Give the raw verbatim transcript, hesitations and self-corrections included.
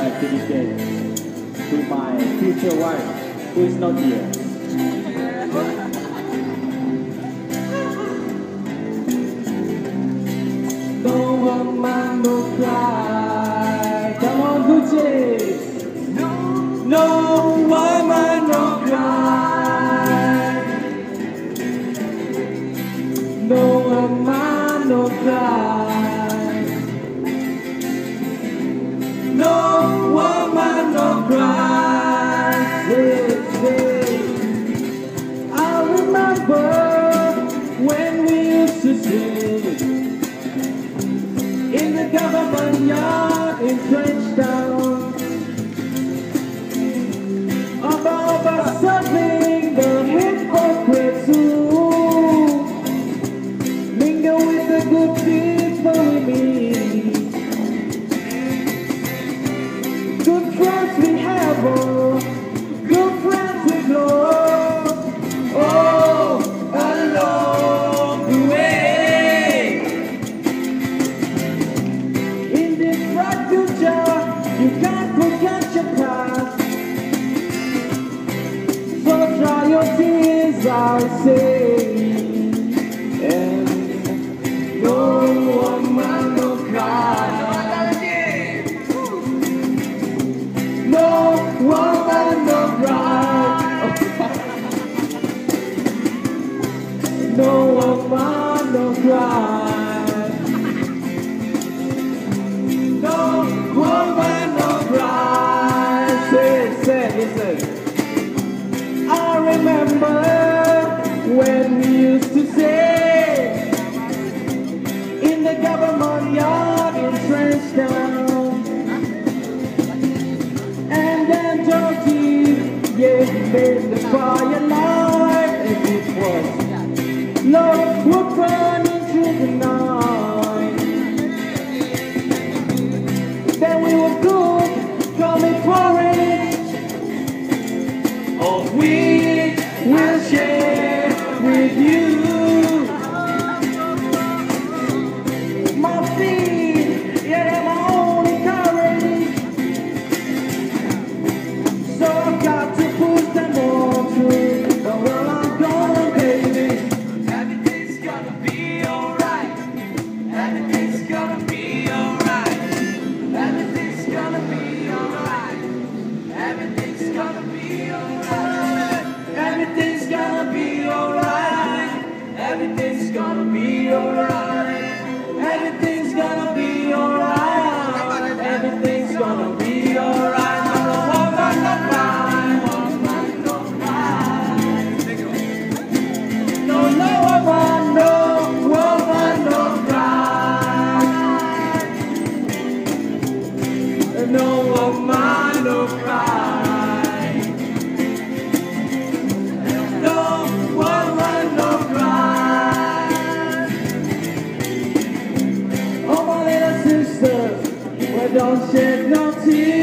like to dedicate to my future wife, who is not here. No woman no cry. Come on, Gucci. No, no woman no cry. No woman no cry. No woman no cry. Say, say. I remember when we used to sing in the government yard in Trenchtown about us serving the hypocrites who mingle with the good people we meet. Good friends we have, oh, good friends we know. Oh, along the way. In this bright future, you can't forget your past. So dry your tears, I say. And no woman no cry. No woman no cry. No woman no cry. No woman no cry. Say, say, listen. I remember when we used to say in the government yard in Trenchtown, and then Georgie, yeah, made the fire light, and it was love would burning through the night. Then we were good, coming for it. All we will share with you. My feet, yeah, they're my only courage. So I've got to push them on through. But while I'm gone, baby, everything's gonna be alright. Everything's gonna be alright. Everything's gonna be alright. Everything's gonna be alright. Everything's gonna be alright. Everything's gonna be alright. Everything's gonna be alright. Everything's gonna be alright. No woman no cry. No woman no cry. No, no woman, no woman no cry. No woman no cry. No woman no cry. Oh my little sisters, well don't shed no tears.